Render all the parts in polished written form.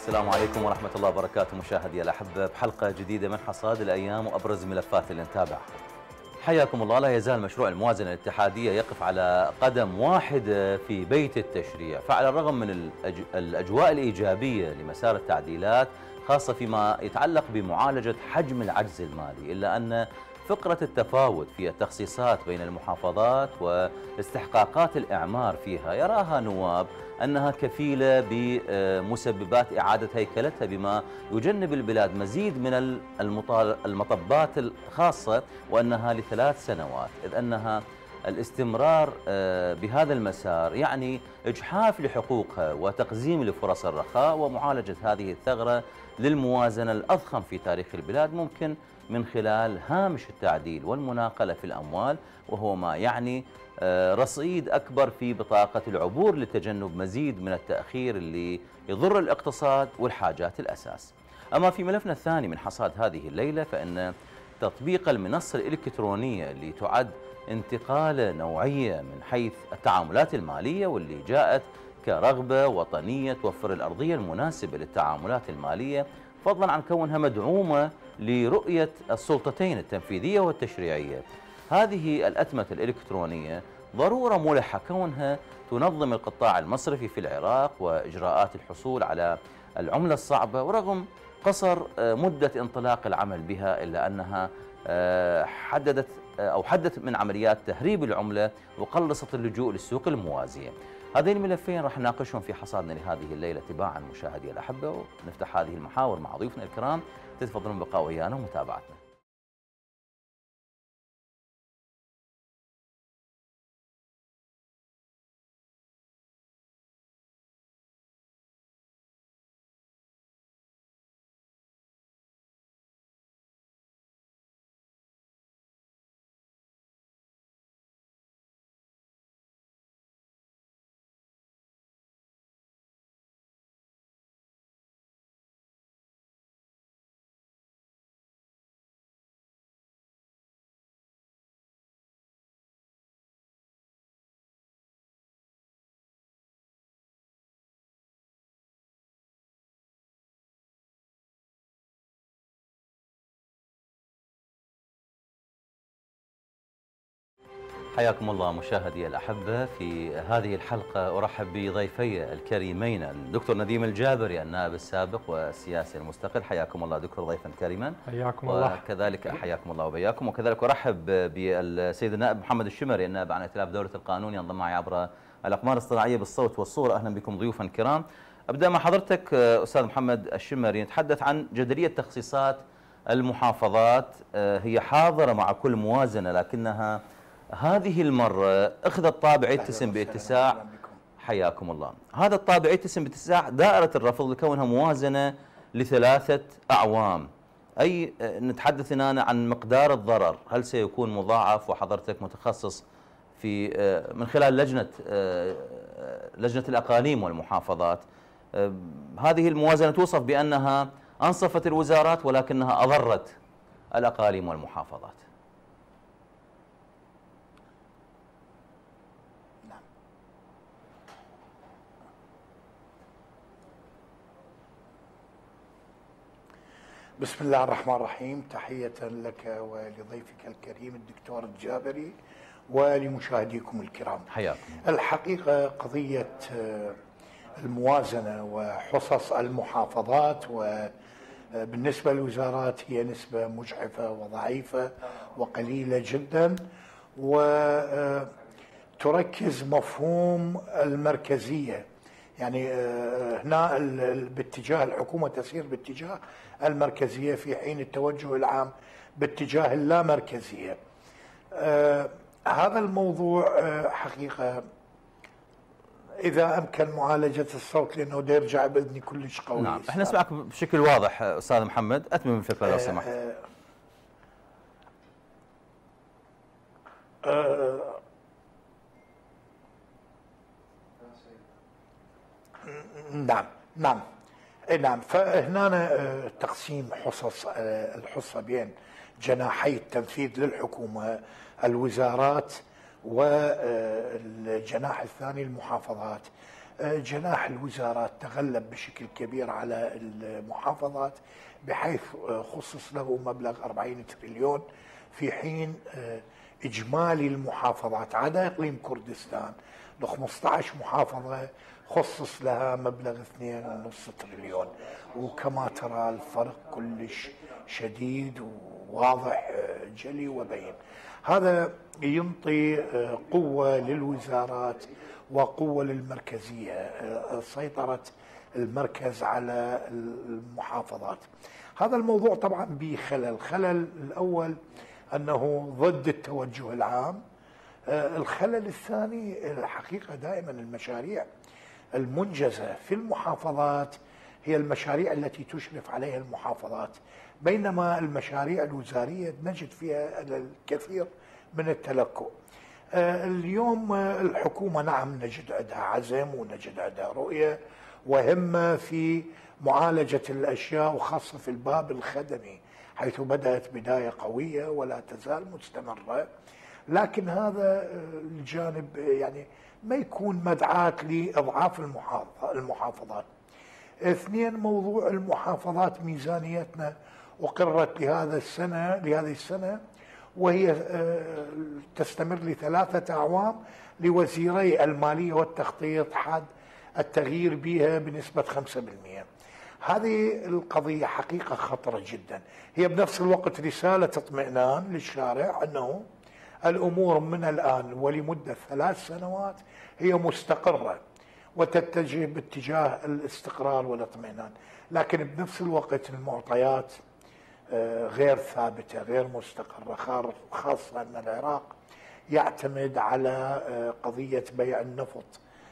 السلام عليكم ورحمة الله وبركاته مشاهدي الأحبة بحلقة جديدة من حصاد الأيام وأبرز ملفات اللي نتابعها. حياكم الله. لا يزال مشروع الموازنة الاتحادية يقف على قدم واحدة في بيت التشريع، فعلى الرغم من الأجواء الإيجابية لمسار التعديلات خاصة فيما يتعلق بمعالجة حجم العجز المالي، إلا أن فقرة التفاوت في التخصيصات بين المحافظات واستحقاقات الإعمار فيها يراها نواب أنها كفيلة بمسببات إعادة هيكلتها، بما يجنب البلاد مزيد من المطبات الخاصة، وأنها ل3 سنوات، إذ أنها الاستمرار بهذا المسار يعني إجحاف لحقوقها وتقزيم لفرص الرخاء، ومعالجة هذه الثغرة للموازنة الأضخم في تاريخ البلاد ممكن من خلال هامش التعديل والمناقلة في الأموال، وهو ما يعني رصيد أكبر في بطاقة العبور لتجنب مزيد من التأخير اللي يضر الاقتصاد والحاجات الأساس. أما في ملفنا الثاني من حصاد هذه الليلة، فإن تطبيق المنصة الإلكترونية اللي تعد انتقالة نوعية من حيث التعاملات المالية، واللي جاءت كرغبة وطنية توفر الأرضية المناسبة للتعاملات المالية، فضلا عن كونها مدعومة لرؤية السلطتين التنفيذية والتشريعية. هذه الأتمة الإلكترونية ضرورة ملحة كونها تنظم القطاع المصرفي في العراق وإجراءات الحصول على العملة الصعبة، ورغم قصر مدة انطلاق العمل بها إلا أنها حدت من عمليات تهريب العملة وقلصت اللجوء للسوق الموازية. هذين الملفين راح نناقشهم في حصادنا لهذه الليلة تباعا مشاهدي الأحبة، ونفتح هذه المحاور مع ضيوفنا الكرام. تتفضلون بقاء ويانا ومتابعتنا. حياكم الله مشاهدي الأحبة. في هذه الحلقة أرحب بضيفي الكريمين الدكتور نديم الجابري النائب السابق والسياسي المستقل. حياكم الله دكتور ضيفا كريما. حياكم الله. وكذلك حياكم الله وبياكم. وكذلك أرحب بالسيد النائب محمد الشمري النائب عن ائتلاف دولة القانون، ينضم معي عبر الأقمار الاصطناعية بالصوت والصورة. أهلا بكم ضيوفا كرام. أبدأ مع حضرتك أستاذ محمد الشمري. نتحدث عن جدلية تخصيصات المحافظات، هي حاضرة مع كل موازنة، لكنها هذه المرة أخذت طابع يتسم باتساع. حياكم الله. هذا الطابع يتسم باتساع دائرة الرفض لكونها موازنة ل3 أعوام. أي نتحدث هنا عن مقدار الضرر، هل سيكون مضاعف؟ وحضرتك متخصص في من خلال لجنة الأقاليم والمحافظات. هذه الموازنة توصف بأنها أنصفت الوزارات ولكنها أضرت الأقاليم والمحافظات. بسم الله الرحمن الرحيم. تحية لك ولضيفك الكريم الدكتور الجابري ولمشاهديكم الكرام. حياكم. الحقيقة قضية الموازنة وحصص المحافظات وبالنسبة للوزارات هي نسبة مجحفة وضعيفة وقليلة جدا، وتركز مفهوم المركزية. يعني هنا باتجاه الحكومة تسير باتجاه المركزية، في حين التوجه العام باتجاه اللامركزية. هذا الموضوع حقيقة إذا أمكن معالجة الصوت، لأنه دا يرجع بإذني كلش قوي. نعم، احنا نسمعك بشكل واضح أستاذ محمد. أتمم الفكرة لو سمحت. نعم. فهنا تقسيم الحصة بين جناحي التنفيذ للحكومة الوزارات والجناح الثاني المحافظات. جناح الوزارات تغلب بشكل كبير على المحافظات، بحيث خصص له مبلغ 40 تريليون، في حين إجمالي المحافظات عدا إقليم كردستان ل 15 محافظة خصص لها مبلغ 2.5 تريليون. وكما ترى الفرق كلش شديد وواضح جلي وبين. هذا ينطي قوة للوزارات وقوة للمركزية، سيطرة المركز على المحافظات. هذا الموضوع طبعا به خلل الأول أنه ضد التوجه العام. الخلل الثاني الحقيقة دائما المشاريع المنجزة في المحافظات هي المشاريع التي تشرف عليها المحافظات، بينما المشاريع الوزارية نجد فيها الكثير من التلكؤ. اليوم الحكومة نعم نجد عندها عزم ونجد عندها رؤية وهمة في معالجة الأشياء، وخاصة في الباب الخدمي، حيث بدأت بداية قوية ولا تزال مستمرة. لكن هذا الجانب يعني ما يكون مدعاة لإضعاف المحافظات. اثنين، موضوع المحافظات، ميزانيتنا أقرت لهذه السنة وهي تستمر ل3 أعوام لوزيري المالية والتخطيط حد التغيير بها بنسبة 5%. هذه القضية حقيقة خطرة جدا، هي بنفس الوقت رسالة اطمئنان للشارع أنه الأمور من الآن ولمدة 3 سنوات هي مستقرة وتتجه باتجاه الاستقرار والاطمئنان. لكن بنفس الوقت المعطيات غير ثابتة غير مستقرة، خاصة أن العراق يعتمد على قضية بيع النفط،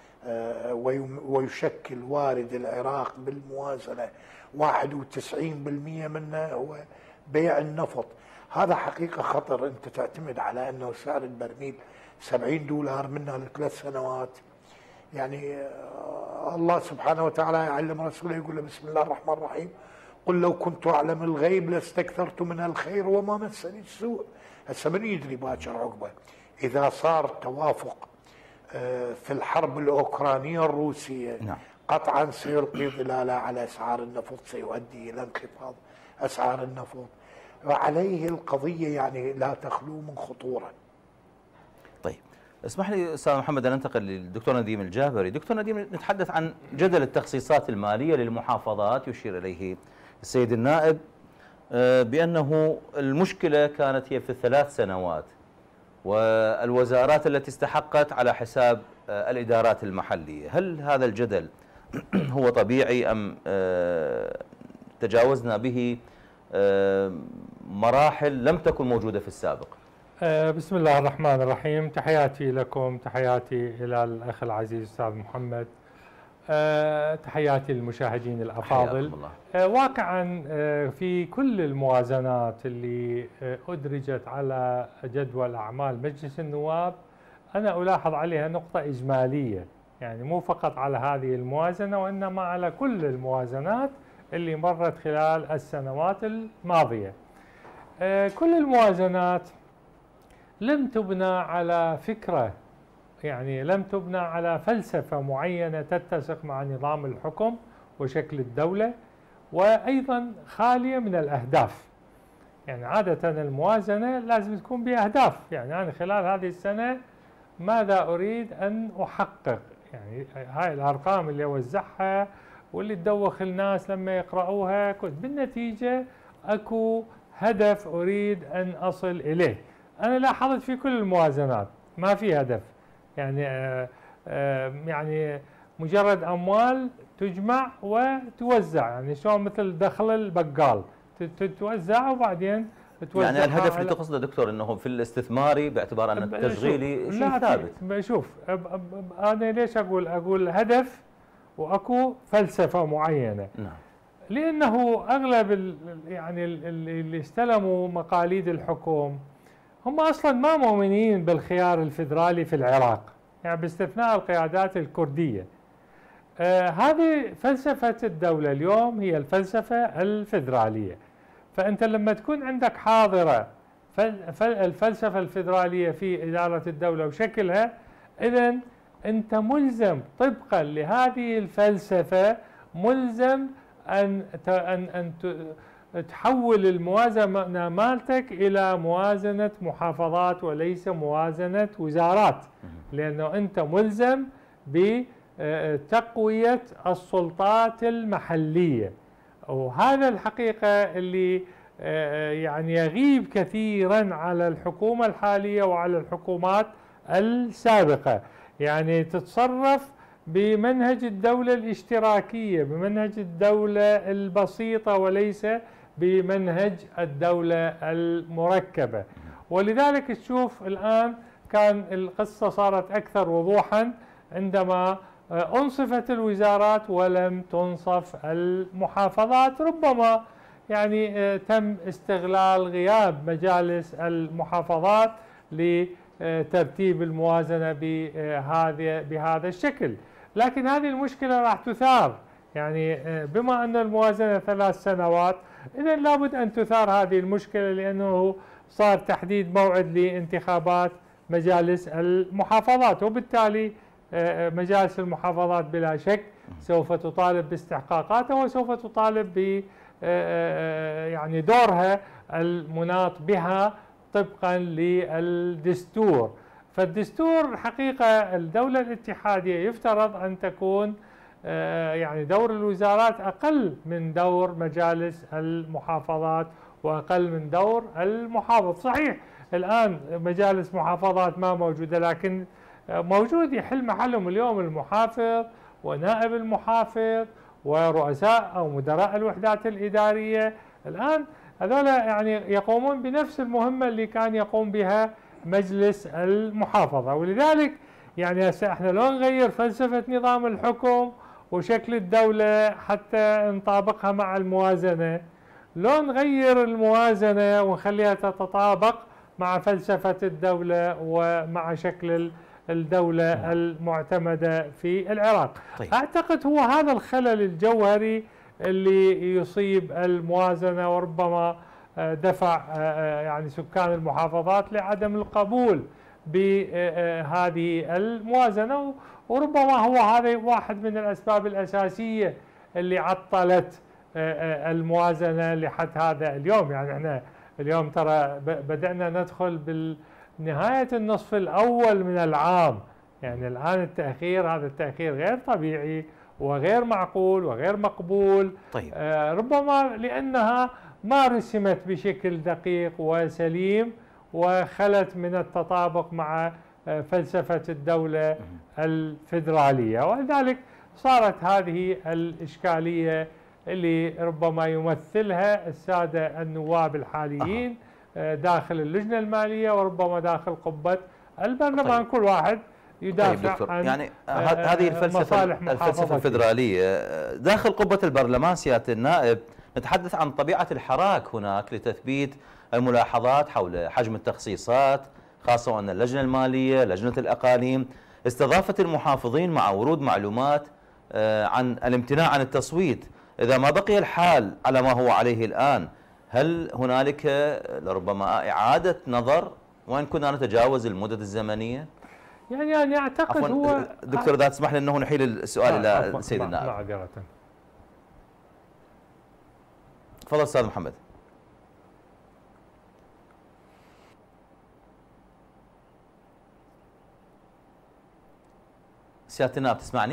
ويشكل وارد العراق بالموازنة 91% منه هو بيع النفط. هذا حقيقة خطر. أنت تعتمد على أنه سعر البرميل $70 منها ل3 سنوات. يعني الله سبحانه وتعالى يعلم رسوله يقول له بسم الله الرحمن الرحيم قل لو كنت أعلم الغيب لاستكثرت من الخير وما مسني السوء. هسه من يدري باكر عقبه إذا صار توافق في الحرب الأوكرانية الروسية، نعم، قطعا سيلقي ظلاله على أسعار النفط، سيؤدي إلى انخفاض أسعار النفط، وعليه القضية يعني لا تخلو من خطورة. طيب اسمح لي أستاذ محمد أن ننتقل للدكتور نديم الجابري. دكتور نديم، نتحدث عن جدل التخصيصات المالية للمحافظات. يشير إليه السيد النائب بأنه المشكلة كانت هي في ال3 سنوات، والوزارات التي استحقت على حساب الإدارات المحلية. هل هذا الجدل هو طبيعي أم تجاوزنا به مراحل لم تكن موجودة في السابق؟ بسم الله الرحمن الرحيم. تحياتي لكم، تحياتي إلى الأخ العزيز أستاذ محمد، تحياتي للمشاهدين الأفاضل. واقعا في كل الموازنات اللي أدرجت على جدول أعمال مجلس النواب أنا ألاحظ عليها نقطة إجمالية، يعني مو فقط على هذه الموازنة وإنما على كل الموازنات اللي مرت خلال السنوات الماضية. كل الموازنات لم تبنى على فكرة، يعني لم تبنى على فلسفة معينة تتسق مع نظام الحكم وشكل الدولة، وأيضا خالية من الأهداف. يعني عادة الموازنة لازم تكون بأهداف، يعني أنا خلال هذه السنة ماذا أريد أن أحقق، يعني هاي الأرقام اللي أوزعها واللي تدوخ الناس لما يقرأوها، بالنتيجة أكو هدف أريد أن أصل إليه. أنا لاحظت في كل الموازنات ما في هدف، يعني مجرد أموال تجمع وتوزع، يعني شلون مثل دخل البقال تتوزع وبعدين توزع. يعني الهدف اللي تقصده دكتور انه في الاستثماري باعتبار ان التشغيلي شيء ثابت. شوف انا ليش اقول هدف واكو فلسفه معينه؟ نعم. لانه اغلب يعني اللي استلموا مقاليد الحكم هم اصلا ما مؤمنين بالخيار الفيدرالي في العراق، يعني باستثناء القيادات الكرديه. هذه فلسفه الدوله اليوم هي الفلسفه الفيدراليه. فأنت لما تكون عندك حاضرة الفلسفة الفيدرالية في إدارة الدولة وشكلها، إذن أنت ملزم طبقا لهذه الفلسفة، ملزم أن تحول الموازنة مالتك إلى موازنة محافظات وليس موازنة وزارات، لأنه أنت ملزم بتقوية السلطات المحلية. وهذا الحقيقة اللي يعني يغيب كثيرا على الحكومة الحالية وعلى الحكومات السابقة. يعني تتصرف بمنهج الدولة الاشتراكية، بمنهج الدولة البسيطة وليس بمنهج الدولة المركبة. ولذلك تشوف الآن كان القصة صارت أكثر وضوحا عندما أنصفت الوزارات ولم تنصف المحافظات. ربما يعني تم استغلال غياب مجالس المحافظات لترتيب الموازنة بهذا الشكل، لكن هذه المشكلة راح تثار. يعني بما أن الموازنة 3 سنوات، إذا لابد أن تثار هذه المشكلة، لأنه صار تحديد موعد لانتخابات مجالس المحافظات، وبالتالي مجالس المحافظات بلا شك سوف تطالب باستحقاقاتها وسوف تطالب ب يعني دورها المناط بها طبقا للدستور. فالدستور حقيقة الدولة الاتحادية يفترض أن تكون يعني دور الوزارات أقل من دور مجالس المحافظات وأقل من دور المحافظ. صحيح الآن مجالس محافظات ما موجودة، لكن موجود يحل محلهم اليوم المحافظ ونائب المحافظ ورؤساء أو مدراء الوحدات الإدارية. الآن هذولا يعني يقومون بنفس المهمة اللي كان يقوم بها مجلس المحافظة. ولذلك يعني هسه احنا لو نغير فلسفة نظام الحكم وشكل الدولة حتى نطابقها مع الموازنة، لو نغير الموازنة ونخليها تتطابق مع فلسفة الدولة ومع شكل الدولة المعتمدة في العراق. طيب. أعتقد هو هذا الخلل الجوهري اللي يصيب الموازنة، وربما دفع يعني سكان المحافظات لعدم القبول بهذه الموازنة، وربما هو هذا واحد من الأسباب الأساسية اللي عطلت الموازنة لحد هذا اليوم. يعني احنا اليوم ترى بدأنا ندخل بالنهاية النصف الأول من العام، يعني الآن التأخير، هذا التأخير غير طبيعي وغير معقول وغير مقبول. طيب. ربما لأنها ما رسمت بشكل دقيق وسليم وخلت من التطابق مع فلسفة الدولة الفيدرالية، ولذلك صارت هذه الإشكالية اللي ربما يمثلها السادة النواب الحاليين داخل اللجنة المالية وربما داخل قبة البرلمان. طيب. كل واحد يدافع طيب عن يعني هذه الفلسفة الفيدرالية داخل قبة البرلمان. سيادة النائب، نتحدث عن طبيعة الحراك هناك لتثبيت الملاحظات حول حجم التخصيصات، خاصة وأن اللجنة المالية لجنة الأقاليم استضافت المحافظين مع ورود معلومات عن الامتناع عن التصويت. إذا ما بقي الحال على ما هو عليه الآن، هل هنالك لربما إعادة نظر وإن كنا نتجاوز المدد الزمنية؟ يعني أعتقد هو دكتور إذا تسمح لي أنه نحيل السؤال إلى السيد النائب. معذرة. تفضل أستاذ محمد. سيادة النائب تسمعني؟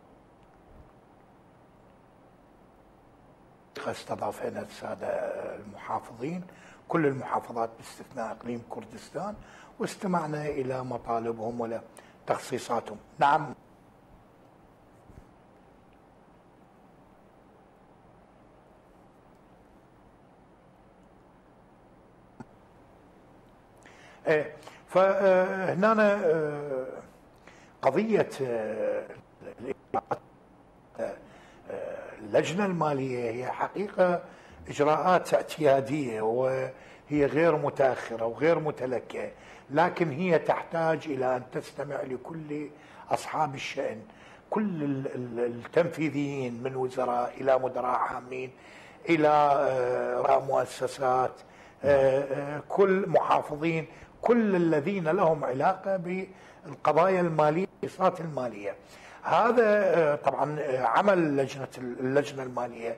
استضافنا السادة المحافظين كل المحافظات باستثناء إقليم كردستان، واستمعنا إلى مطالبهم ولا تخصيصاتهم. نعم فهنا قضية اللجنة المالية هي حقيقة إجراءات اعتيادية وهي غير متأخرة وغير متلكئة، لكن هي تحتاج إلى أن تستمع لكل أصحاب الشأن، كل التنفيذيين من وزراء إلى مدراء عامين إلى رؤساء مؤسسات، كل محافظين، كل الذين لهم علاقة القضايا الماليه والاقتصاد الماليه. هذا طبعا عمل اللجنه الماليه.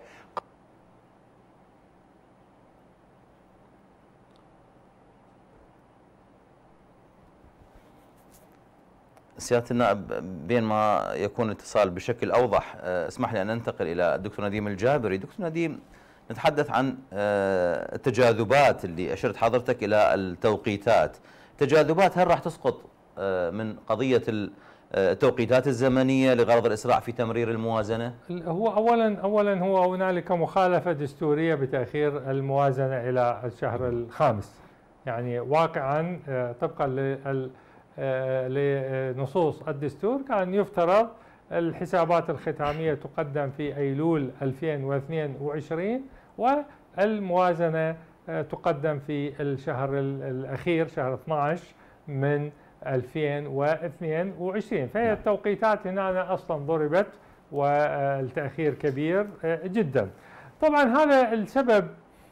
سيادة النائب، بين ما يكون الاتصال بشكل أوضح اسمح لي أن ننتقل إلى الدكتور نديم الجابري. دكتور نديم، نتحدث عن التجاذبات اللي أشرت حضرتك إلى التوقيتات. تجاذبات هل راح تسقط من قضية التوقيتات الزمنية لغرض الإسراع في تمرير الموازنة؟ هو أولا هو هنالك مخالفة دستورية بتأخير الموازنة إلى الشهر الخامس، يعني واقعا طبقا لنصوص الدستور كان يفترض الحسابات الختامية تقدم في أيلول 2022 والموازنة تقدم في الشهر الأخير شهر 12 من 2022. فهي التوقيتات هنا أصلا ضربت والتأخير كبير جدا. طبعا هذا السبب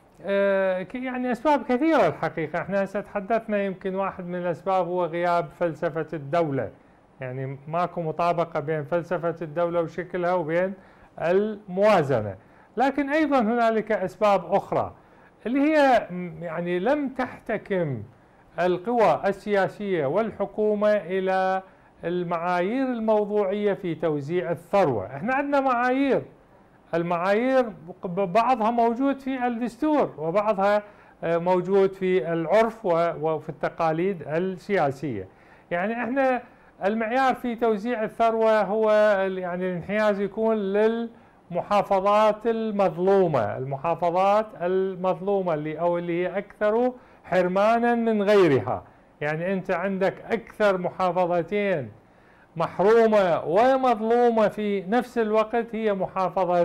يعني أسباب كثيرة الحقيقة. احنا تحدثنا يمكن واحد من الأسباب هو غياب فلسفة الدولة، يعني ماكو مطابقة بين فلسفة الدولة وشكلها وبين الموازنة. لكن أيضا هنالك أسباب أخرى اللي هي يعني لم تحتكم القوى السياسية والحكومة إلى المعايير الموضوعية في توزيع الثروة. احنا عندنا معايير، المعايير بعضها موجود في الدستور وبعضها موجود في العرف وفي التقاليد السياسية. يعني احنا المعيار في توزيع الثروة هو يعني الانحياز يكون للمحافظات المظلومة، المحافظات المظلومة اللي هي أكثر حرمانا من غيرها. يعني أنت عندك أكثر محافظتين محرومة ومظلومة في نفس الوقت هي محافظة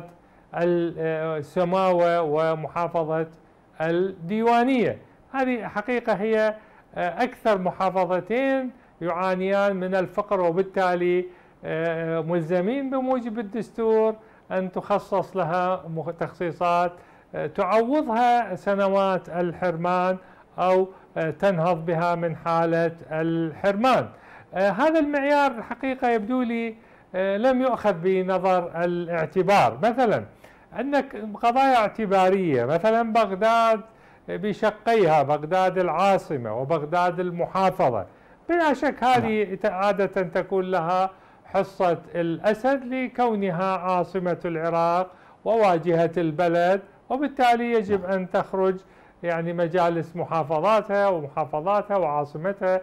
السماوة ومحافظة الديوانية. هذه حقيقة هي أكثر محافظتين يعانيان من الفقر، وبالتالي ملزمين بموجب الدستور أن تخصص لها تخصيصات تعوضها سنوات الحرمان أو تنهض بها من حالة الحرمان. هذا المعيار الحقيقة يبدو لي لم يؤخذ بنظر الاعتبار. مثلا عندك قضايا اعتبارية، مثلا بغداد بشقيها، بغداد العاصمة وبغداد المحافظة، بلا شك هذه عادة تكون لها حصة الأسد لكونها عاصمة العراق وواجهة البلد، وبالتالي يجب أن تخرج يعني مجالس محافظاتها وعاصمتها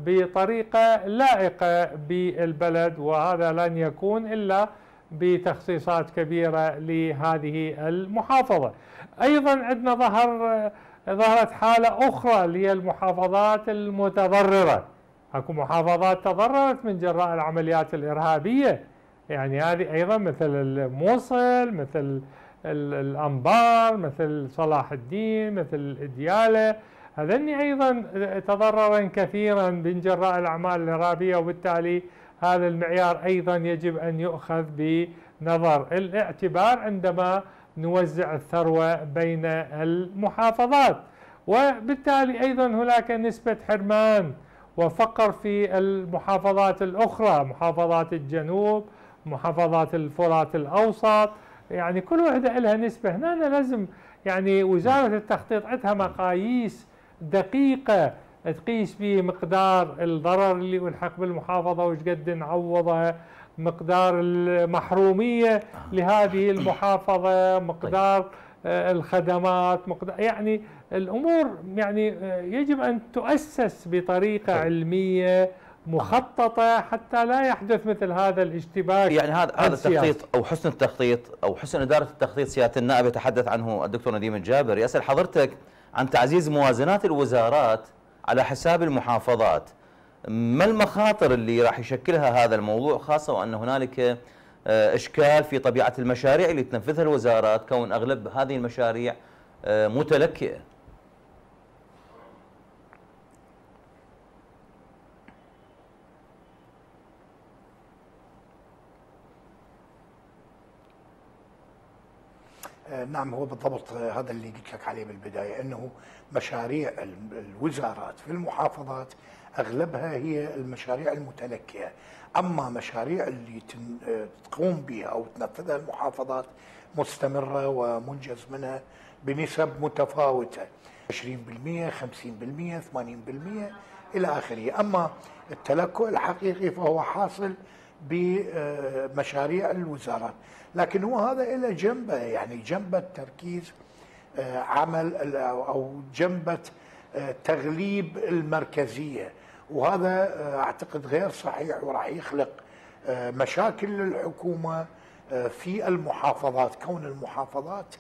بطريقة لائقة بالبلد، وهذا لن يكون إلا بتخصيصات كبيرة لهذه المحافظة. أيضا عندنا ظهرت حالة أخرى اللي هي المحافظات المتضررة. اكو محافظات تضررت من جراء العمليات الإرهابية، يعني هذه أيضا مثل الموصل، مثل الأنبار، مثل صلاح الدين، مثل ديالى، هذني أيضا تضررا كثيرا من جراء الأعمال الإرهابية، وبالتالي هذا المعيار أيضا يجب أن يؤخذ بنظر الاعتبار عندما نوزع الثروة بين المحافظات. وبالتالي أيضا هناك نسبة حرمان وفقر في المحافظات الأخرى، محافظات الجنوب، محافظات الفرات الأوسط، يعني كل واحدة لها نسبة. هنا لازم يعني وزارة التخطيط عندها مقاييس دقيقة تقيس به مقدار الضرر اللي يلحق بالمحافظة وش قد نعوضها، مقدار المحرومية لهذه المحافظة، مقدار الخدمات، مقدار يعني الأمور يعني يجب أن تؤسس بطريقة علمية مخططة حتى لا يحدث مثل هذا الاشتباك. يعني هذا التخطيط أو حسن التخطيط أو حسن إدارة التخطيط سيادة النائب يتحدث عنه الدكتور نديم الجابري. يسأل حضرتك عن تعزيز موازنات الوزارات على حساب المحافظات. ما المخاطر اللي راح يشكلها هذا الموضوع، خاصة وأن هنالك إشكال في طبيعة المشاريع اللي تنفذها الوزارات، كون أغلب هذه المشاريع متلكئة؟ نعم، هو بالضبط هذا اللي قلت لك عليه بالبداية، أنه مشاريع الوزارات في المحافظات أغلبها هي المشاريع المتلكئة. أما مشاريع اللي تقوم بها أو تنفذها المحافظات مستمرة ومنجز منها بنسب متفاوتة، 20%، 50%، 80% إلى آخره. أما التلكؤ الحقيقي فهو حاصل بمشاريع الوزارات، لكن هو هذا إلى جنبه، يعني جنبه تركيز عمل أو جنبه تغليب المركزية، وهذا أعتقد غير صحيح وراح يخلق مشاكل للحكومة في المحافظات. كون المحافظات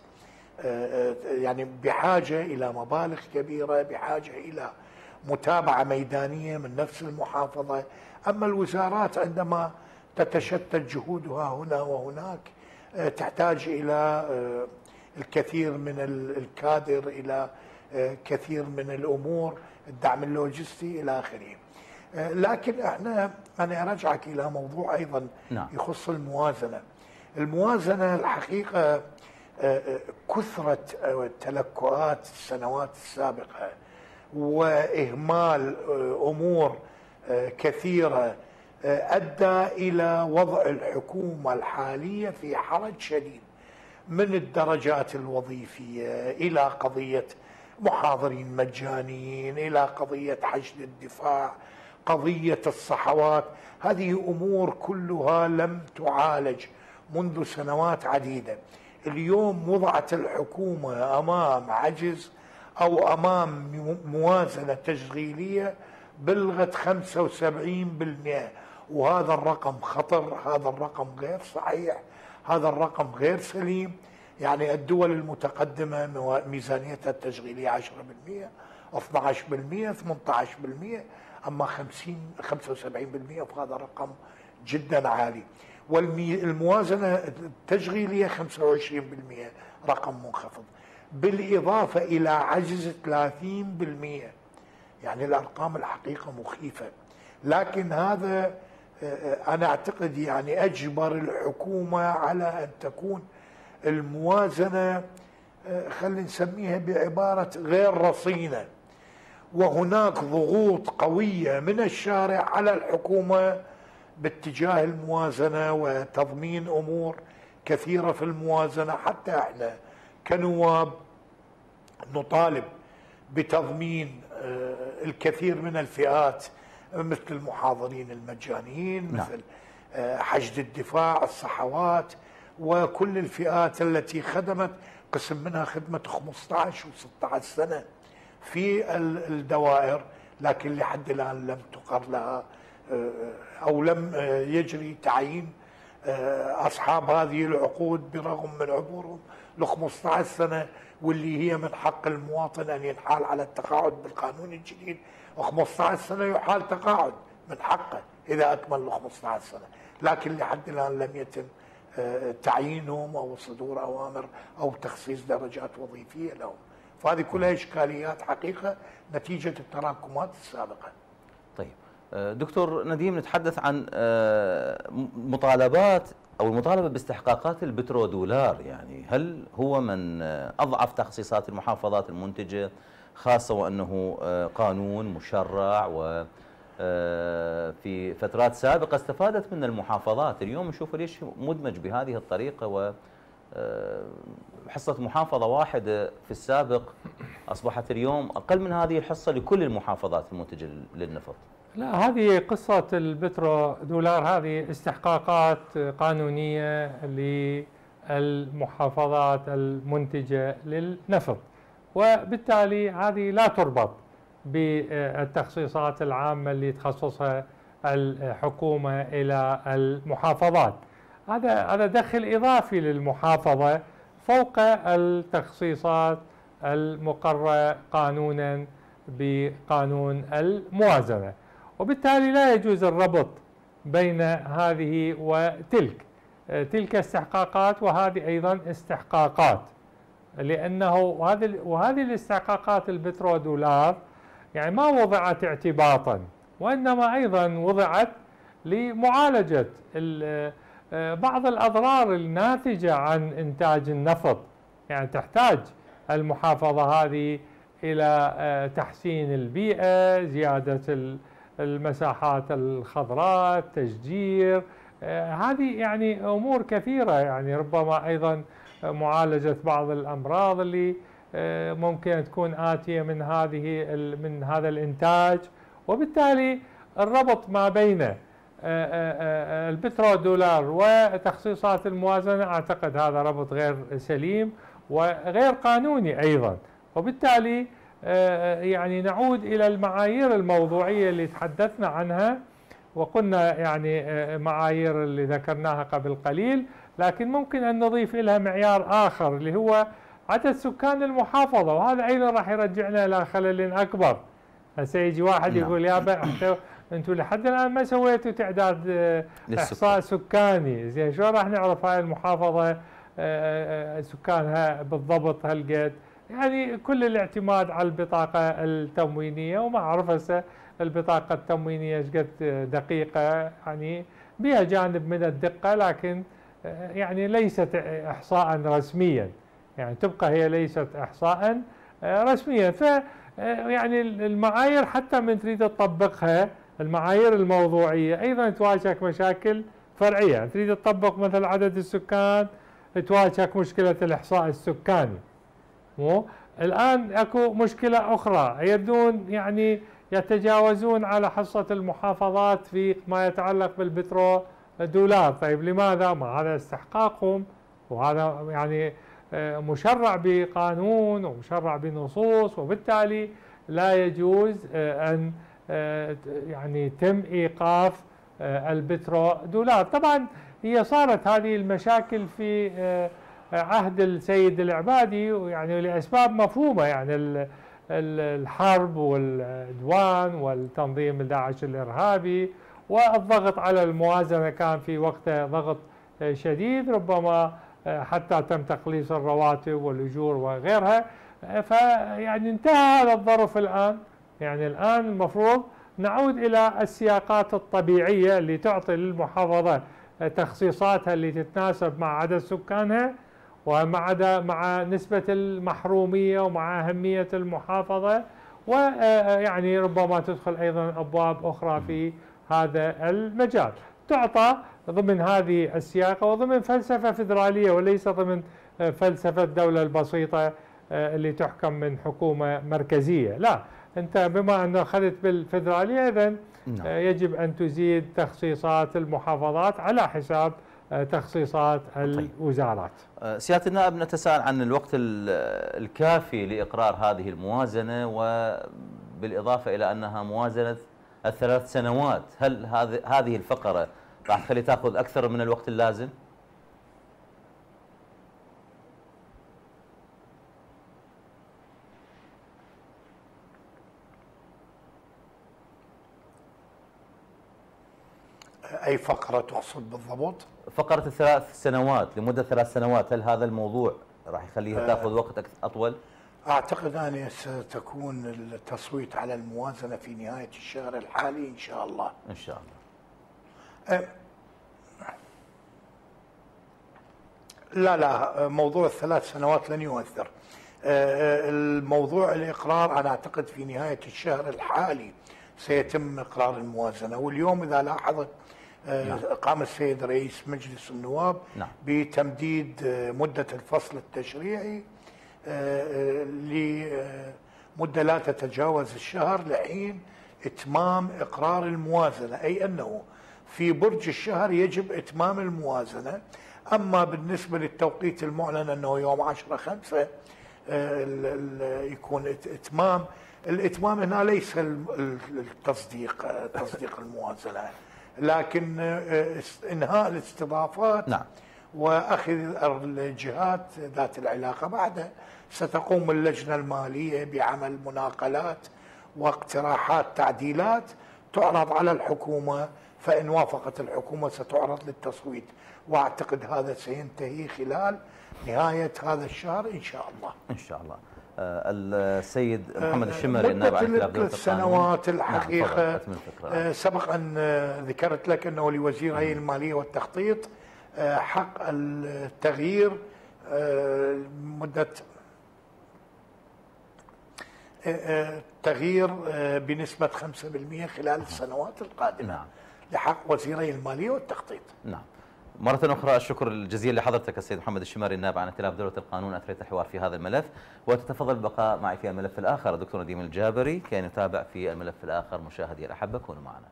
يعني بحاجة إلى مبالغ كبيرة، بحاجة إلى متابعة ميدانية من نفس المحافظة. أما الوزارات عندما تتشتت جهودها هنا وهناك تحتاج إلى الكثير من الكادر، إلى كثير من الأمور، الدعم اللوجستي إلى آخره. لكن أنا أرجعك إلى موضوع أيضا يخص الموازنة. الموازنة الحقيقة كثرة تلكؤات السنوات السابقة وإهمال أمور كثيرة أدى إلى وضع الحكومة الحالية في حرج شديد، من الدرجات الوظيفية إلى قضية محاضرين مجانيين، إلى قضية حشد الدفاع، قضية الصحوات. هذه أمور كلها لم تعالج منذ سنوات عديدة. اليوم وضعت الحكومة أمام عجز أو أمام موازنة تشغيلية بلغت 75%، وهذا الرقم خطر، هذا الرقم غير صحيح، هذا الرقم غير سليم. يعني الدول المتقدمة ميزانيتها التشغيلية 10%، 12%، 18%، أما 75% فهذا رقم جدا عالي. والموازنة التشغيلية 25%، رقم منخفض، بالإضافة إلى عجز 30%. يعني الأرقام الحقيقة مخيفة. لكن هذا أنا أعتقد يعني أجبر الحكومة على أن تكون الموازنة خلينا نسميها بعبارة غير رصينة، وهناك ضغوط قوية من الشارع على الحكومة باتجاه الموازنة وتضمين أمور كثيرة في الموازنة. حتى احنا كنواب نطالب بتضمين الكثير من الفئات، مثل المحاضرين المجانيين، مثل حشد الدفاع، الصحوات، وكل الفئات التي خدمت، قسم منها خدمة 15 و16 سنة في الدوائر، لكن لحد الآن لم تقر لها أو لم يجري تعيين أصحاب هذه العقود برغم من عبورهم ل 15 سنة، واللي هي من حق المواطن أن ينحال على التقاعد بالقانون الجديد. 15 سنة يحال تقاعد من حقه إذا أكمل له 15 سنة، لكن لحد الآن لم يتم تعيينهم أو صدور أوامر أو تخصيص درجات وظيفية لهم. فهذه كلها إشكاليات حقيقة نتيجة التراكمات السابقة. طيب دكتور نديم، نتحدث عن مطالبات أو المطالبة باستحقاقات البترودولار. يعني هل هو من أضعف تخصيصات المحافظات المنتجة، خاصة وأنه قانون مشرع و في فترات سابقة استفادت من المحافظات، اليوم نشوف ليش مدمج بهذه الطريقة، وحصة محافظة واحدة في السابق أصبحت اليوم أقل من هذه الحصة لكل المحافظات المنتجة للنفط. لا، هذه قصة البترودولار هذه استحقاقات قانونية للمحافظات المنتجة للنفط، وبالتالي هذه لا تربط بالتخصيصات العامة اللي تخصصها الحكومة إلى المحافظات. هذا دخل إضافي للمحافظة فوق التخصيصات المقررة قانونا بقانون الموازنة، وبالتالي لا يجوز الربط بين هذه وتلك. تلك استحقاقات وهذه أيضا استحقاقات، لأنه وهذه الاستحقاقات البترودولار يعني ما وضعت اعتباطا، وإنما أيضا وضعت لمعالجة بعض الأضرار الناتجة عن إنتاج النفط يعني تحتاج المحافظة هذه إلى تحسين البيئة، زيادة المساحات الخضراء، تشجير، هذه يعني أمور كثيرة، يعني ربما أيضا معالجة بعض الأمراض اللي ممكن تكون آتية من هذا الإنتاج. وبالتالي الربط ما بين البترودولار وتخصيصات الموازنة أعتقد هذا ربط غير سليم وغير قانوني أيضا. وبالتالي يعني نعود إلى المعايير الموضوعية اللي تحدثنا عنها، وقلنا يعني معايير اللي ذكرناها قبل قليل، لكن ممكن أن نضيف لها معيار آخر اللي هو عدد سكان المحافظة، وهذا أيضا راح يرجعنا إلى خلل أكبر. هسه يجي واحد يقول يابا انتم لحد الآن ما سويتوا تعداد إحصاء سكاني، زين شلون راح نعرف هاي المحافظة سكانها بالضبط هالقد؟ يعني كل الاعتماد على البطاقة التموينية، وما أعرف هسه البطاقة التموينية ايش قد دقيقة، يعني بها جانب من الدقة، لكن يعني ليست إحصاء رسميا، يعني تبقى هي ليست إحصاء رسميا. ف يعني المعايير حتى من تريد تطبقها، المعايير الموضوعية أيضا تواجهك مشاكل فرعية، يعني تريد تطبق مثل عدد السكان تواجهك مشكلة الإحصاء السكاني. مو الآن اكو مشكلة أخرى، يبدون يعني يتجاوزون على حصة المحافظات في ما يتعلق بالبترودولار. طيب لماذا؟ ما هذا استحقاقهم، وهذا يعني مشرع بقانون ومشرع بنصوص، وبالتالي لا يجوز أن يعني تم إيقاف البترودولار. طبعا هي صارت هذه المشاكل في عهد السيد العبادي، ويعني لأسباب مفهومة، يعني الحرب والعدوان والتنظيم داعش الإرهابي والضغط على الموازنة كان في وقتها ضغط شديد، ربما حتى تم تقليص الرواتب والأجور وغيرها. فيعني انتهى هذا الظرف الآن، يعني الآن المفروض نعود إلى السياقات الطبيعية اللي تعطي للمحافظة تخصيصاتها اللي تتناسب مع عدد سكانها مع نسبة المحرومية ومع أهمية المحافظة، ويعني ربما تدخل أيضا أبواب أخرى في هذا المجال تعطى ضمن هذه السياقة وضمن فلسفة فيدرالية، وليس ضمن فلسفة الدولة البسيطة اللي تحكم من حكومة مركزية. لا، أنت بما أنه أخذت بالفيدرالية إذن يجب أن تزيد تخصيصات المحافظات على حساب تخصيصات الوزارات. سيادة النائب، نتساءل عن الوقت الكافي لإقرار هذه الموازنة، وبالإضافة إلى أنها موازنة الثلاث سنوات، هل هذه الفقرة راح تخلي تأخذ أكثر من الوقت اللازم؟ أي فقرة تقصد بالضبط؟ فقرة الثلاث سنوات، لمدة 3 سنوات، هل هذا الموضوع راح يخليها تأخذ وقت أطول؟ أعتقد أن ستكون التصويت على الموازنة في نهاية الشهر الحالي إن شاء الله. إن شاء الله. لا موضوع ال3 سنوات لن يؤثر. الموضوع الإقرار أنا أعتقد في نهاية الشهر الحالي سيتم إقرار الموازنة. واليوم إذا لاحظت قام السيد رئيس مجلس النواب بتمديد مدة الفصل التشريعي لمدة لا تتجاوز الشهر لحين إتمام إقرار الموازنة، أي أنه في برج الشهر يجب إتمام الموازنة. أما بالنسبة للتوقيت المعلن أنه يوم 10/5 يكون إتمام، الإتمام هنا ليس تصديق الموازنة، لكن إنهاء الاستضافات وأخذ الجهات ذات العلاقة. بعدها ستقوم اللجنة المالية بعمل مناقلات واقتراحات تعديلات تعرض على الحكومة، فإن وافقت الحكومة ستعرض للتصويت، وأعتقد هذا سينتهي خلال نهاية هذا الشهر إن شاء الله. إن شاء الله. السيد محمد الشمري النائب عن خلاف دولة السنوات الحقيقة سبق أن ذكرت لك أنه لوزير هيئة المالية والتخطيط حق التغيير مدة تغيير بنسبة 5% خلال السنوات القادمة. نعم. لحق وزيري المالية والتخطيط. نعم. مرة أخرى الشكر الجزيل لحضرتك السيد محمد الشماري النائب عن ائتلاف دولة القانون أثريت الحوار في هذا الملف، وتتفضل البقاء معي في الملف الآخر الدكتور نديم الجابري كي نتابع في الملف الآخر. مشاهدي الأحبة كونوا معنا.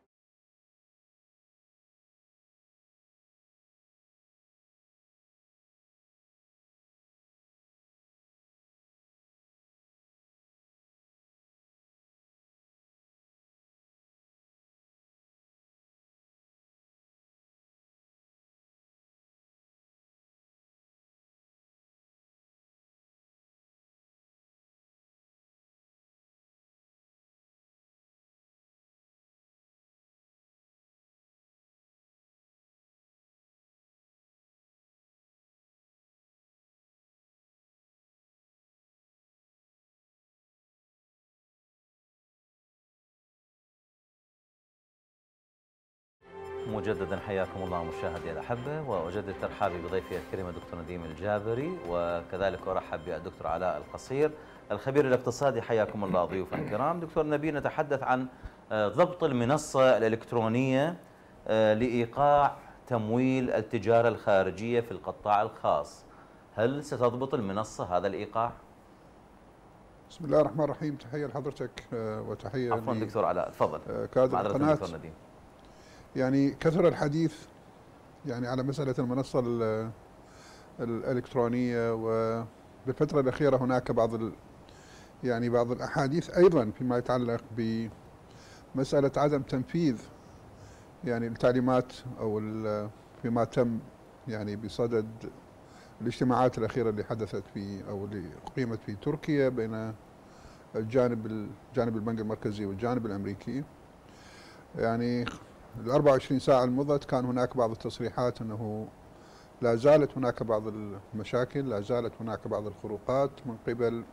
مجددا حياكم الله مشاهدي الأحبة، وأجدد ترحابي بضيفي الكريم الدكتور نديم الجابري، وكذلك أرحب بالدكتور علاء القصير الخبير الاقتصادي. حياكم الله ضيوفا الكرام. دكتور نبيل، نتحدث عن ضبط المنصة الإلكترونية لإيقاع تمويل التجارة الخارجية في القطاع الخاص. هل ستضبط المنصة هذا الإيقاع؟ بسم الله الرحمن الرحيم. تحية لحضرتك وتحية عفوا دكتور علاء، تفضل. كادر القناة. يعني كثر الحديث يعني على مسألة المنصة الإلكترونية، وبالفترة الأخيرة هناك بعض الأحاديث أيضا فيما يتعلق بمسألة عدم تنفيذ يعني التعليمات أو فيما تم يعني بصدد الاجتماعات الأخيرة اللي حدثت أو اللي أقيمت في تركيا بين جانب البنك المركزي والجانب الأمريكي. يعني ال 24 ساعة المضت كان هناك بعض التصريحات أنه لا زالت هناك بعض المشاكل، لا زالت هناك بعض الخروقات من قبل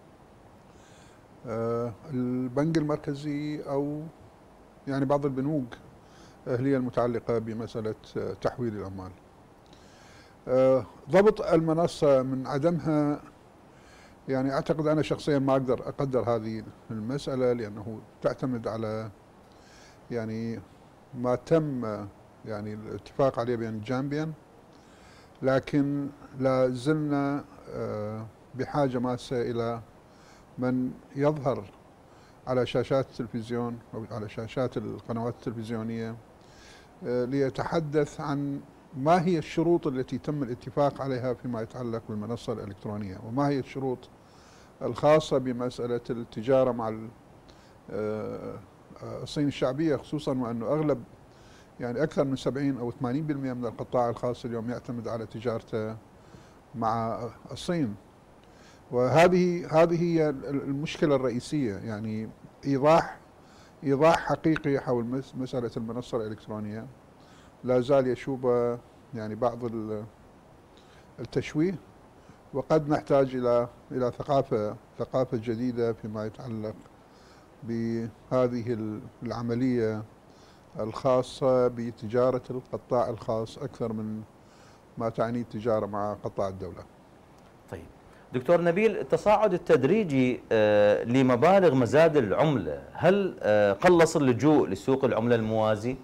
البنك المركزي أو يعني بعض البنوك اللي هي المتعلقة بمسألة تحويل الأموال. ضبط المنصة من عدمها، يعني أعتقد أنا شخصيا ما أقدر أقدر هذه المسألة، لأنه تعتمد على يعني ما تم يعني الاتفاق عليه بين الجانبين، لكن لا زلنا بحاجة ماسة إلى من يظهر على شاشات التلفزيون أو على شاشات القنوات التلفزيونية ليتحدث عن ما هي الشروط التي تم الاتفاق عليها فيما يتعلق بالمنصة الإلكترونية، وما هي الشروط الخاصة بمسألة التجارة مع الصين الشعبية، خصوصا وأنه أغلب يعني أكثر من 70 أو 80% من القطاع الخاص اليوم يعتمد على تجارته مع الصين. وهذه هي المشكلة الرئيسية، يعني إيضاح حقيقي حول مسألة المنصة الإلكترونية لا زال يشوب يعني بعض التشويه، وقد نحتاج إلى ثقافة جديدة فيما يتعلق بهذه العملية الخاصة بتجارة القطاع الخاص أكثر من ما تعني التجارة مع قطاع الدولة. طيب دكتور نبيل، التصاعد التدريجي لمبالغ مزاد العملة، هل قلص اللجوء لسوق العملة الموازي؟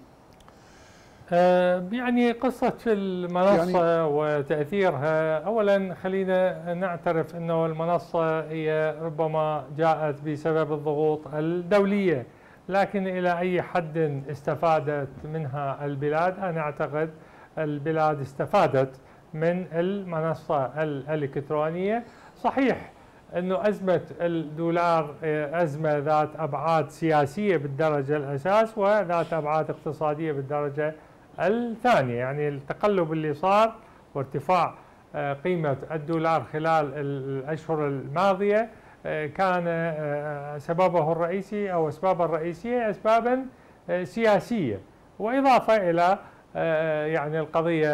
يعني قصة المنصة وتأثيرها، أولا خلينا نعترف أنه المنصة هي ربما جاءت بسبب الضغوط الدولية، لكن إلى أي حد استفادت منها البلاد؟ أنا أعتقد البلاد استفادت من المنصة الإلكترونية. صحيح أنه أزمة الدولار أزمة ذات أبعاد سياسية بالدرجة الأساس وذات أبعاد اقتصادية بالدرجة الثانية، يعني التقلب اللي صار وارتفاع قيمة الدولار خلال الأشهر الماضية كان سببه الرئيسي أو أسبابه الرئيسية أسبابا سياسية، وإضافة إلى يعني القضية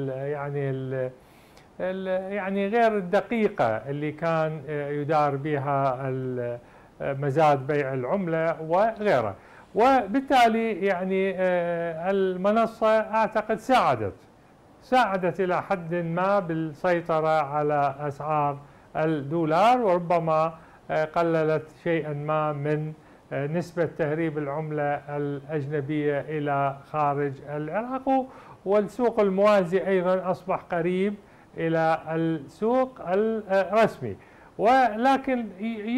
يعني غير الدقيقة اللي كان يدار بها مزاد بيع العملة وغيرها. وبالتالي يعني المنصة أعتقد ساعدت إلى حد ما بالسيطرة على أسعار الدولار، وربما قللت شيئا ما من نسبة تهريب العملة الأجنبية إلى خارج العراق. والسوق الموازي أيضا أصبح قريب إلى السوق الرسمي. ولكن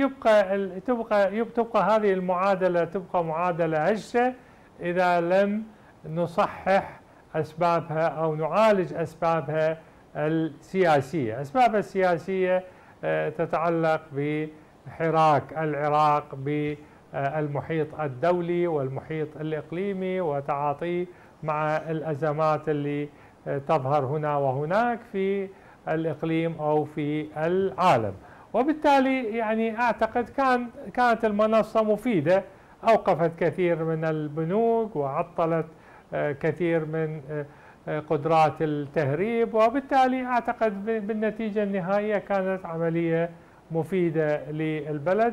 تبقى هذه المعادلة تبقى معادلة هشة إذا لم نصحح أسبابها أو نعالج أسبابها السياسية. أسبابها السياسية تتعلق بحراك العراق بالمحيط الدولي والمحيط الإقليمي وتعاطيه مع الأزمات اللي تظهر هنا وهناك في الإقليم أو في العالم. وبالتالي يعني أعتقد كانت المنصة مفيدة، أوقفت كثير من البنوك وعطلت كثير من قدرات التهريب، وبالتالي أعتقد بالنتيجة النهائية كانت عملية مفيدة للبلد،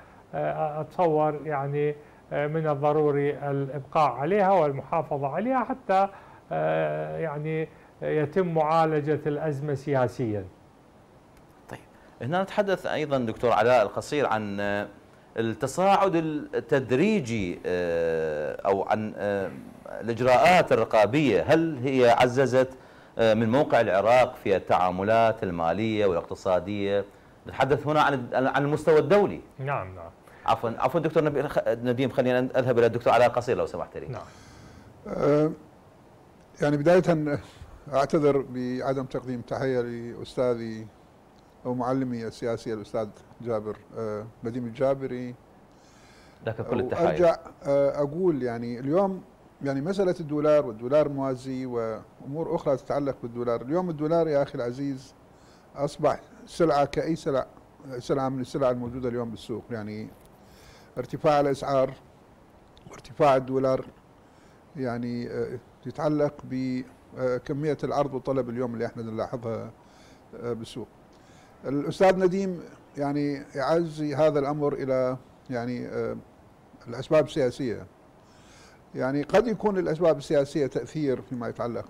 وأتصور يعني من الضروري الإبقاء عليها والمحافظة عليها حتى يعني يتم معالجة الأزمة سياسيا. طيب، هنا نتحدث أيضا دكتور علاء القصير عن التصاعد التدريجي أو عن الإجراءات الرقابية. هل هي عززت من موقع العراق في التعاملات المالية والاقتصادية؟ نتحدث هنا عن المستوى الدولي. نعم. عفوا دكتور نديم، خلينا أذهب إلى الدكتور علاء القصير لو سمحت لي. نعم. يعني بداية أعتذر بعدم تقديم تحية لأستاذي أو معلمي السياسي الأستاذ جابر نديم الجابري. لك كل التحية. أرجع أقول يعني اليوم يعني مسألة الدولار والدولار الموازي وأمور أخرى تتعلق بالدولار. اليوم الدولار يا أخي العزيز أصبح سلعة كأي سلعة من السلع الموجودة اليوم بالسوق. يعني ارتفاع الأسعار وارتفاع الدولار يعني يتعلق بكمية العرض والطلب اليوم اللي احنا نلاحظها بالسوق. الأستاذ نديم يعني يعزي هذا الأمر إلى يعني الأسباب السياسية. يعني قد يكون الأسباب السياسية تأثير فيما يتعلق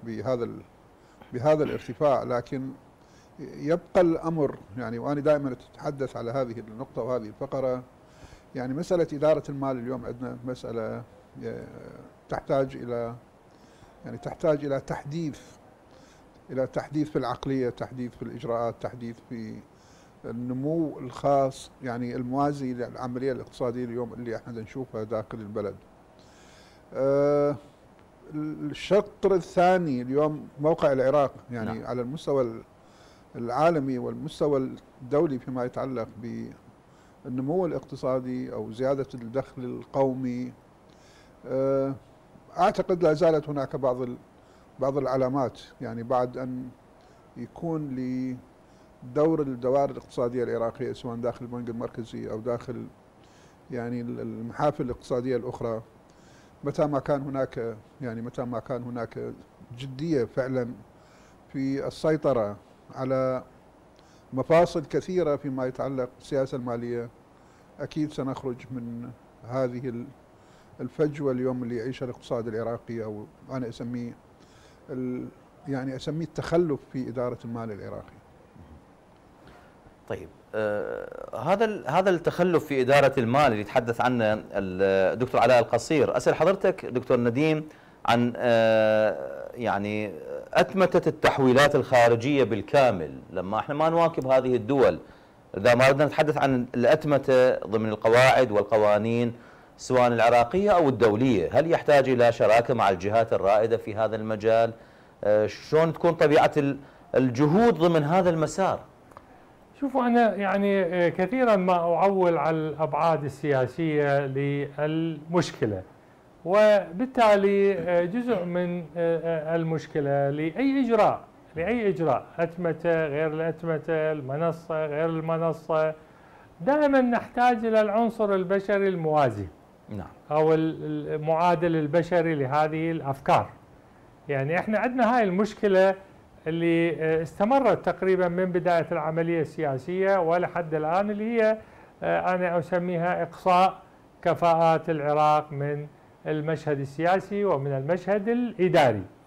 بهذا الارتفاع، لكن يبقى الأمر يعني، وأنا دائما أتحدث على هذه النقطة وهذه الفقرة، يعني مسألة إدارة المال اليوم عندنا مسألة تحتاج إلى تحديث في العقلية، تحديث في الإجراءات، تحديث في النمو الخاص يعني الموازي للعملية الاقتصادية اليوم اللي احنا نشوفها داخل البلد. الشطر الثاني اليوم موقع العراق يعني نعم. على المستوى العالمي والمستوى الدولي فيما يتعلق بالنمو الاقتصادي أو زيادة الدخل القومي، أعتقد لا زالت هناك بعض العلامات يعني بعد أن يكون لدور الدوائر الاقتصادية العراقية سواء داخل البنك المركزي أو داخل يعني المحافل الاقتصادية الأخرى، متى ما كان هناك جدية فعلا في السيطرة على مفاصل كثيرة فيما يتعلق بالسياسة المالية، أكيد سنخرج من هذه الفجوة اليوم اللي يعيشها الاقتصاد العراقي، أو أنا أسميه التخلف في إدارة المال العراقي. طيب، هذا التخلف في إدارة المال اللي يتحدث عنه الدكتور علاء القصير، أسأل حضرتك دكتور نديم عن يعني أتمتة التحويلات الخارجية بالكامل. لما احنا ما نواكب هذه الدول، إذا ما بدنا نتحدث عن الأتمتة ضمن القواعد والقوانين سواء العراقية أو الدولية، هل يحتاج إلى شراكة مع الجهات الرائدة في هذا المجال؟ شلون تكون طبيعة الجهود ضمن هذا المسار؟ شوفوا، أنا يعني كثيرا ما أعول على الأبعاد السياسية للمشكلة، وبالتالي جزء من المشكلة لأي إجراء أتمتة غير الأتمتة، المنصة غير المنصة، دائما نحتاج إلى العنصر البشري الموازي. نعم. أو المعادل البشري لهذه الأفكار. يعني احنا عندنا هاي المشكلة اللي استمرت تقريبا من بداية العملية السياسية ولحد الآن، اللي هي أنا أسميها إقصاء كفاءات العراق من المشهد السياسي ومن المشهد الإداري.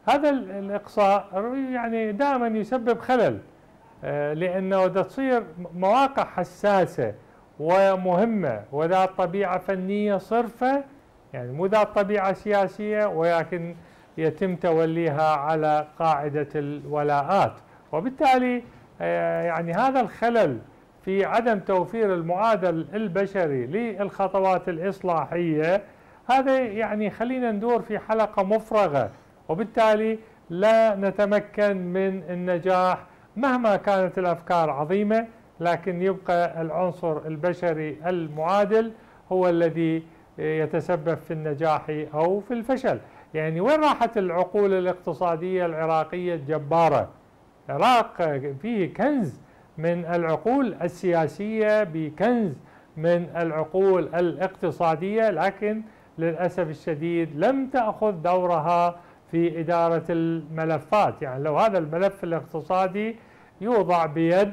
هذا الإقصاء يعني دائما يسبب خلل، لأنه تصير مواقع حساسة ومهمة وذات طبيعة فنية صرفة، يعني مو ذات طبيعة سياسية، ولكن يتم توليها على قاعدة الولاءات، وبالتالي يعني هذا الخلل في عدم توفير المعادل البشري للخطوات الإصلاحية، هذا يعني خلينا ندور في حلقة مفرغة، وبالتالي لا نتمكن من النجاح مهما كانت الأفكار عظيمة، لكن يبقى العنصر البشري المعادل هو الذي يتسبب في النجاح أو في الفشل. يعني وين راحت العقول الاقتصادية العراقية الجبارة؟ العراق فيه كنز من العقول السياسية، بكنز من العقول الاقتصادية، لكن للأسف الشديد لم تأخذ دورها في إدارة الملفات. يعني لو هذا الملف الاقتصادي يوضع بيد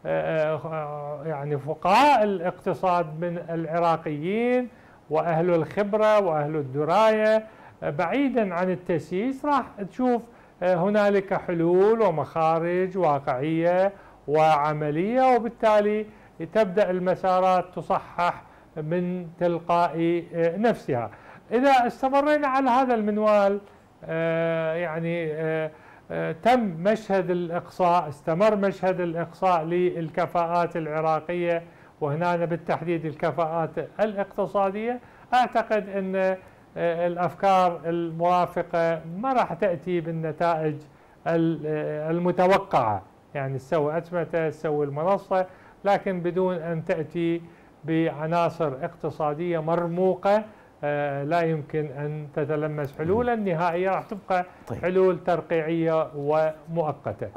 يعني فقهاء الاقتصاد من العراقيين وأهل الخبرة وأهل الدراية بعيدا عن التسييس، راح تشوف هنالك حلول ومخارج واقعية وعملية، وبالتالي تبدأ المسارات تصحح من تلقاء نفسها. إذا استمرينا على هذا المنوال يعني تم مشهد الإقصاء، استمر مشهد الإقصاء للكفاءات العراقية، وهنا بالتحديد الكفاءات الاقتصادية. أعتقد أن الأفكار المرافقة ما راح تأتي بالنتائج المتوقعة، يعني تسوي أتمتة، تسوي المنصة، لكن بدون أن تأتي بعناصر اقتصادية مرموقة لا يمكن أن تتلمس حلولا نهائية، راح تبقى حلول ترقيعية ومؤقتة.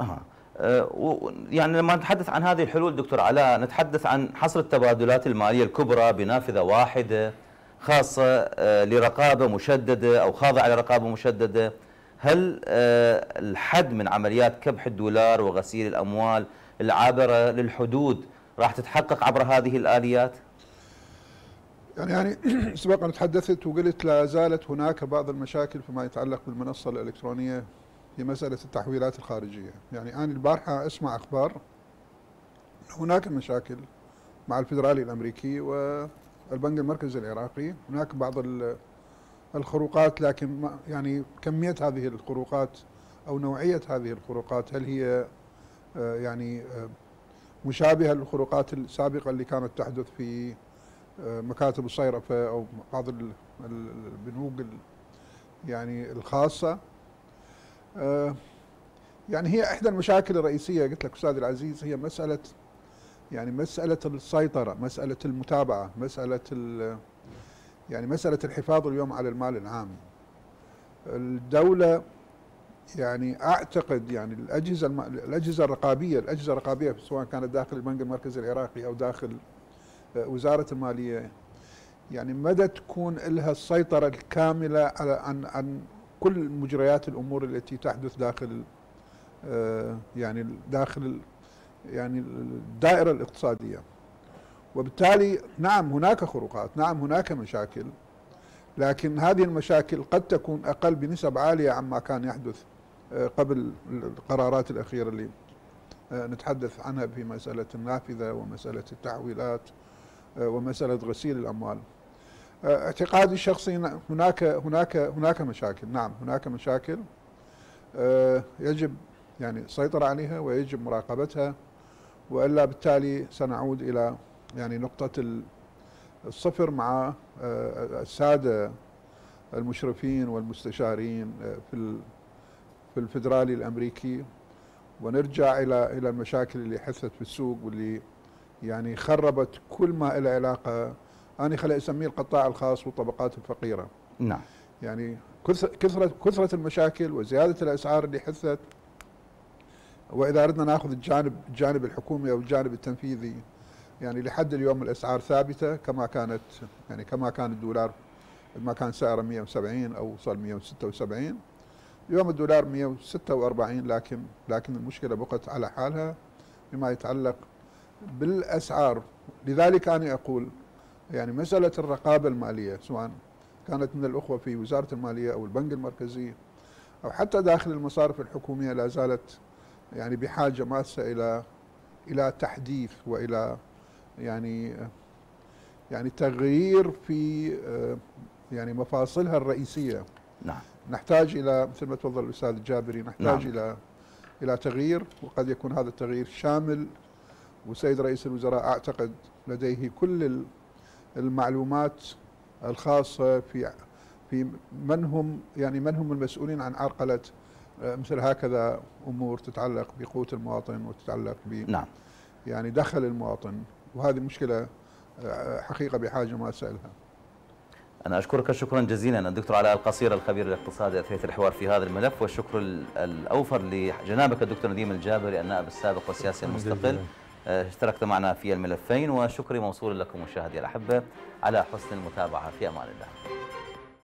يعني لما نتحدث عن هذه الحلول دكتور علاء، نتحدث عن حصر التبادلات المالية الكبرى بنافذة واحدة خاصة لرقابة مشددة أو خاضعة لرقابة مشددة. هل الحد من عمليات كبح الدولار وغسيل الأموال العابرة للحدود راح تتحقق عبر هذه الآليات؟ يعني سبق تحدثت وقلت لا زالت هناك بعض المشاكل فيما يتعلق بالمنصة الإلكترونية في مسألة التحويلات الخارجية. يعني أنا البارحة أسمع أخبار هناك مشاكل مع الفيدرالي الأمريكي والبنك المركزي العراقي، هناك بعض الخروقات، لكن يعني كمية هذه الخروقات أو نوعية هذه الخروقات هل هي يعني مشابهة للخروقات السابقة اللي كانت تحدث في مكاتب الصيرفة أو بعض البنوك يعني الخاصة؟ يعني هي إحدى المشاكل الرئيسية قلت لك أستاذ العزيز، هي مسألة يعني مسألة السيطرة، مسألة المتابعة، يعني مسألة الحفاظ اليوم على المال العام. الدولة يعني أعتقد يعني الأجهزة الرقابية سواء كانت داخل البنك المركزي العراقي أو داخل وزارة المالية، يعني مدى تكون لها السيطرة الكاملة عن كل مجريات الأمور التي تحدث داخل يعني داخل يعني الدائرة الاقتصادية. وبالتالي نعم هناك خروقات، نعم هناك مشاكل، لكن هذه المشاكل قد تكون أقل بنسب عالية عما كان يحدث قبل القرارات الأخيرة اللي نتحدث عنها في مسألة النافذة ومسألة التحويلات ومسألة غسيل الأموال. اعتقادي الشخصي هناك مشاكل، نعم هناك مشاكل يجب يعني السيطرة عليها ويجب مراقبتها، وإلا بالتالي سنعود إلى يعني نقطة الصفر مع السادة المشرفين والمستشارين في الفيدرالي الأمريكي، ونرجع إلى المشاكل اللي حدثت في السوق واللي يعني خربت كل ما له علاقة، أنا خلي أسميه القطاع الخاص والطبقات الفقيرة. نعم. يعني كثرة المشاكل وزيادة الأسعار اللي حدثت، وإذا أردنا نأخذ الجانب الحكومي أو الجانب التنفيذي، يعني لحد اليوم الأسعار ثابتة كما كانت، يعني كما كان الدولار ما كان سعره 170 أو وصل 176، اليوم الدولار 146، لكن المشكلة بقت على حالها بما يتعلق بالأسعار. لذلك أنا أقول يعني مسألة الرقابة المالية سواء كانت من الأخوة في وزارة المالية أو البنك المركزي أو حتى داخل المصارف الحكومية لا زالت يعني بحاجة ماسة إلى تحديث وإلى يعني تغيير في يعني مفاصلها الرئيسية. نعم. نحتاج إلى مثل ما تفضل الأستاذ الجابري، نحتاج نعم. إلى تغيير، وقد يكون هذا التغيير شامل، والسيد رئيس الوزراء أعتقد لديه كل المعلومات الخاصة في من هم المسؤولين عن عرقلة مثل هكذا أمور تتعلق بقوت المواطن وتتعلق نعم. يعني دخل المواطن، وهذه مشكلة حقيقة بحاجة ماسة لها. أنا أشكرك شكرا جزيلا الدكتور علاء القصير الخبير الاقتصادي أثريت الحوار في هذا الملف، والشكر الأوفر لجنابك الدكتور نديم الجابري النائب السابق والسياسي المستقل، اشتركت معنا في الملفين، وشكري موصول لكم مشاهدي الأحبة على حسن المتابعة. في أمان الله.